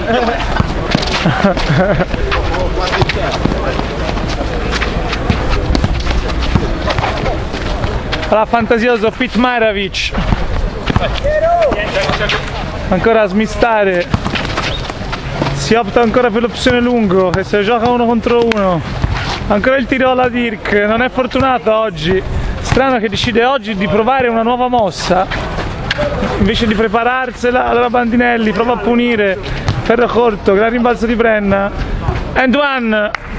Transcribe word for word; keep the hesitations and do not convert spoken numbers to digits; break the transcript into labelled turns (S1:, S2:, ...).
S1: La fantasioso Pitmarovic, ancora a smistare, si opta ancora per l'opzione lungo e se gioca uno contro uno, ancora il tiro alla Dirk, non è fortunato oggi, strano che decide oggi di provare una nuova mossa invece di prepararsela. Allora Bandinelli prova a punire, ferro corto, gran rimbalzo di Brenna, and one.